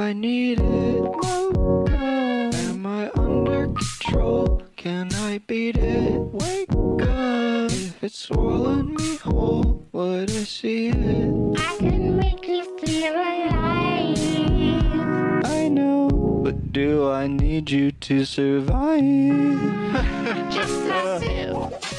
I need it? No, no. Am I under control? Can I beat it? Wake up. If it's swallowing me whole, would I see it? I can make you feel alive. I know, but do I need you to survive? Just myself.